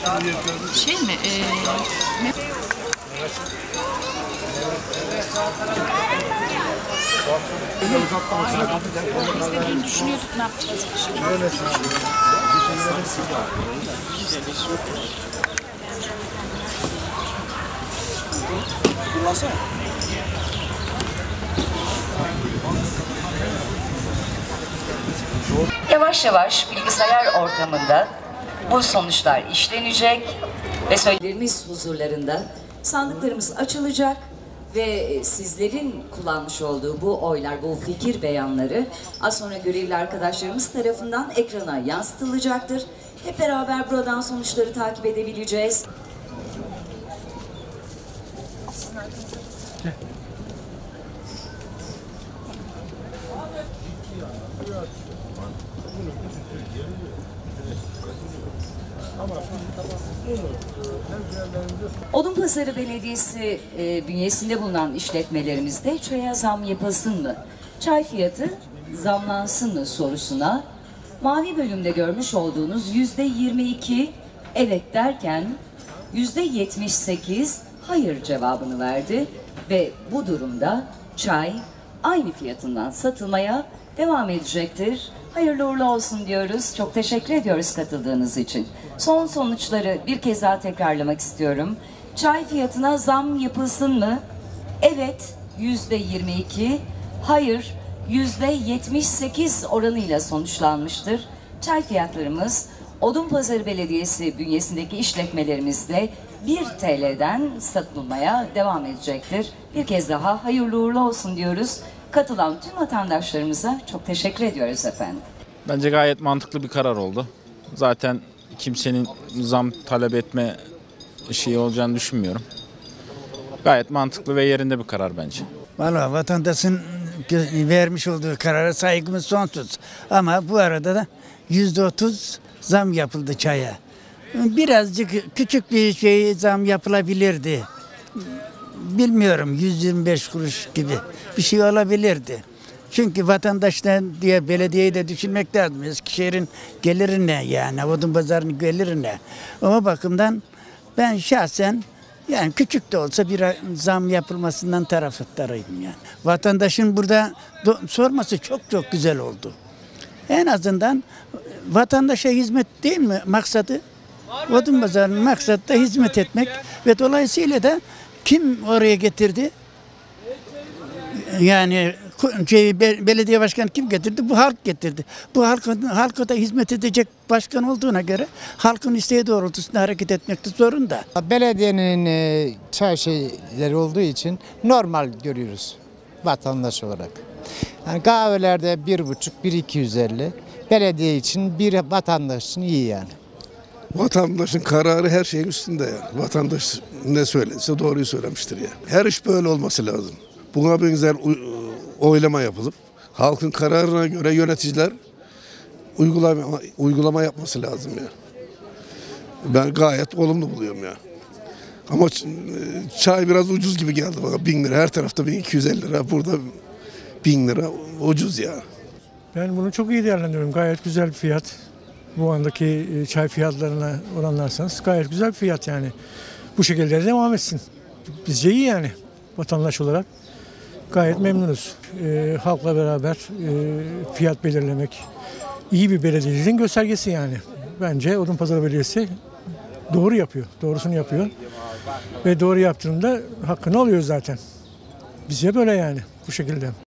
Şey mi? Biz de dün düşünüyorduk ne yapacağız şimdi. Yavaş yavaş bilgisayar ortamında bu sonuçlar işlenecek ve söylerimiz huzurlarında sandıklarımız açılacak ve sizlerin kullanmış olduğu bu oylar, bu fikir beyanları az sonra görevli arkadaşlarımız tarafından ekrana yansıtılacaktır. Hep beraber buradan sonuçları takip edebileceğiz. Odunpazarı Belediyesi bünyesinde bulunan işletmelerimizde çaya zam yapılsın mı, çay fiyatı zamlansın mı sorusuna mavi bölümde görmüş olduğunuz %22 evet derken %78 hayır cevabını verdi ve bu durumda çay aynı fiyatından satılmaya devam edecektir. Hayırlı uğurlu olsun diyoruz. Çok teşekkür ediyoruz katıldığınız için. Son sonuçları bir kez daha tekrarlamak istiyorum. Çay fiyatına zam yapılsın mı? Evet %22, hayır %78 oranıyla sonuçlanmıştır. Çay fiyatlarımız Odunpazarı Belediyesi bünyesindeki işletmelerimizde 1 TL'den satılmaya devam edecektir. Bir kez daha hayırlı uğurlu olsun diyoruz. Katılan tüm vatandaşlarımıza çok teşekkür ediyoruz efendim. Bence gayet mantıklı bir karar oldu. Zaten kimsenin zam talep etme şeyi olacağını düşünmüyorum. Gayet mantıklı ve yerinde bir karar bence. Vallahi vatandaşın vermiş olduğu karara saygımız sonsuz. Ama bu arada da %30 zam yapıldı çaya. Birazcık küçük bir şey zam yapılabilirdi. Bilmiyorum 125 kuruş gibi bir şey olabilirdi. Çünkü vatandaşlar diye belediyeyi de düşünmek lazım. Eskişehir'in geliri ne yani? Odunpazarı'nın geliri ne? O bakımdan ben şahsen yani küçük de olsa bir zam yapılmasından taraftarıyım yani. Vatandaşın burada sorması çok güzel oldu. En azından vatandaşa hizmet değil mi maksadı? Odunpazarı'nın maksadı da hizmet etmek ve dolayısıyla da kim oraya getirdi? Yani belediye başkanı kim getirdi? Bu halk getirdi. Bu halka da hizmet edecek başkan olduğuna göre halkın isteği doğrultusunda hareket etmekte zorunda. Belediyenin çay şeyleri olduğu için normal görüyoruz vatandaş olarak. Yani kahvelerde 1,5, 1,250. Belediye için bir vatandaş için iyi yani. Vatandaşın kararı her şeyin üstünde yani. Vatandaş ne söylense doğruyu söylemiştir ya. Her iş böyle olması lazım. Buna benzer oylama yapılıp halkın kararına göre yöneticiler uygulama yapması lazım ya. Ben gayet olumlu buluyorum ya. Ama çay biraz ucuz gibi geldi bana. 1000 lira her tarafta 1250 lira. Burada 1000 lira ucuz ya. Ben bunu çok iyi değerlendiriyorum. Gayet güzel bir fiyat. Bu andaki çay fiyatlarına oranlarsanız gayet güzel bir fiyat yani. Bu şekilde devam etsin. Bizce iyi yani vatandaş olarak. Gayet memnunuz. Halkla beraber fiyat belirlemek iyi bir belediyeciliğin göstergesi yani. Bence Odunpazarı Belediyesi doğru yapıyor. Doğrusunu yapıyor. Ve doğru yaptığında hakkını alıyor zaten. Bizce böyle yani bu şekilde.